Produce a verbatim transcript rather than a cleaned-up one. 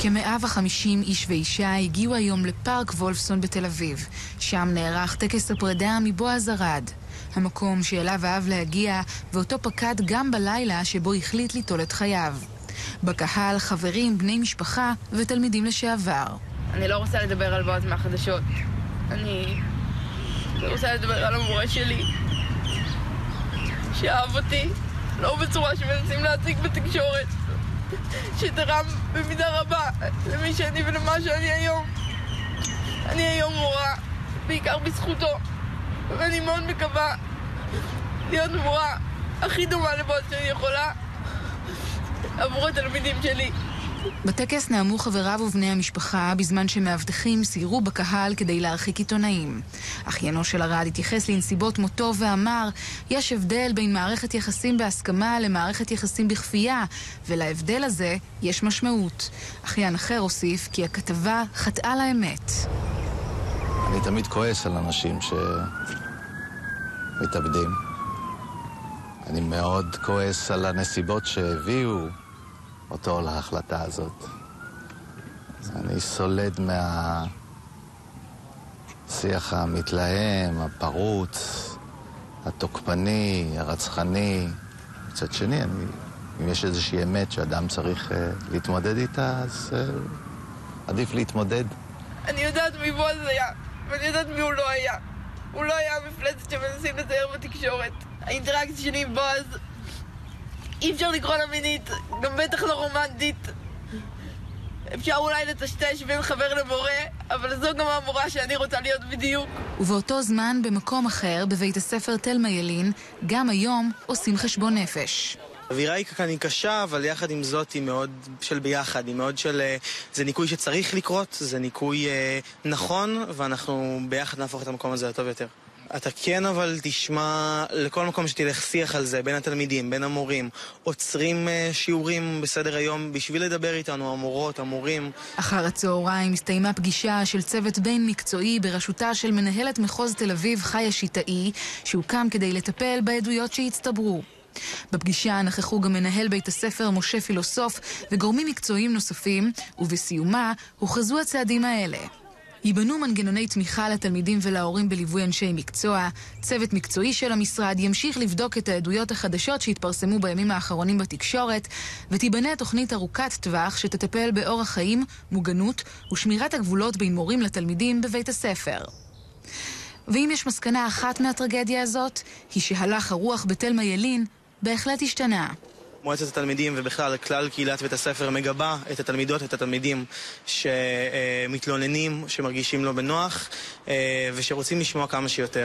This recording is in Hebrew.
כ-מאה וחמישים איש ואישה הגיעו היום לפארק וולפסון בתל אביב. שם נערך טקס הפרידה מבועז ארד. המקום שאליו אהב להגיע, ואותו פקד גם בלילה שבו החליט ליטול את חייו. בקהל חברים, בני משפחה ותלמידים לשעבר. אני לא רוצה לדבר על בועז מהחדשות. אני רוצה לדבר על המורה שלי, שאהב אותי, לא בצורה שמנסים להציג בתקשורת, שתרם במידה רבה למי שאני ולמה שאני היום. אני היום מורה, בעיקר בזכותו, ואני מאוד מקווה להיות מורה הכי דומה לבועז שאני יכולה עבור התלמידים שלי. בטקס נעמו חבריו ובני המשפחה בזמן שמאבטחים סיירו בקהל כדי להרחיק עיתונאים. אחיינו של ארד התייחס לנסיבות מותו ואמר, יש הבדל בין מערכת יחסים בהסכמה למערכת יחסים בכפייה, ולהבדל הזה יש משמעות. אחיין אחר הוסיף כי הכתבה חטאה לאמת. אני תמיד כועס על אנשים שמתאבדים. אני מאוד כועס על הנסיבות שהביאו אותו להחלטה הזאת. אני סולד מהשיח המתלהם, הפרוץ, התוקפני, הרצחני. מצד שני, אני, אם יש איזושהי אמת שאדם צריך uh, להתמודד איתה, אז uh, עדיף להתמודד. אני יודעת מי בועז היה, ואני יודעת מי הוא לא היה. הוא לא היה המפלצת שמנסים לתאר בתקשורת. האינטראקציה שלי עם בועז, אי אפשר לקרוא לה מינית, גם בטח לא רומנטית. אפשר אולי לטשטש בין חבר למורה, אבל זו גם המורה שאני רוצה להיות בדיוק. ובאותו זמן, במקום אחר, בבית הספר תלמה ילין, גם היום עושים חשבון נפש. האווירה היא כאן היא קשה, אבל יחד עם זאת היא מאוד של ביחד, היא מאוד של... זה ניקוי שצריך לקרות, זה ניקוי אה, נכון, ואנחנו ביחד נהפוך את המקום הזה לטוב יותר. אתה כן אבל תשמע לכל מקום שתלך שיח על זה, בין התלמידים, בין המורים, עוצרים אה, שיעורים בסדר היום בשביל לדבר איתנו, המורות, המורים. אחר הצהריים הסתיימה פגישה של צוות בין מקצועי בראשותה של מנהלת מחוז תל אביב חיה שיטאי, שהוקם כדי לטפל בעדויות שהצטברו. בפגישה נכחו גם מנהל בית הספר משה פילוסוף וגורמים מקצועיים נוספים, ובסיומה הוכרזו הצעדים האלה. ייבנו מנגנוני תמיכה לתלמידים ולהורים בליווי אנשי מקצוע, צוות מקצועי של המשרד ימשיך לבדוק את העדויות החדשות שהתפרסמו בימים האחרונים בתקשורת, ותיבנה תוכנית ארוכת טווח שתטפל באורח חיים, מוגנות ושמירת הגבולות בין מורים לתלמידים בבית הספר. ואם יש מסקנה אחת מהטרגדיה הזאת, היא שהלך הרוח בתלמה ילין בהחלט השתנה. מועצת התלמידים ובכלל כלל קהילת בית הספר מגבה את התלמידות, את התלמידים שמתלוננים, שמרגישים לא בנוח ושרוצים לשמוע כמה שיותר.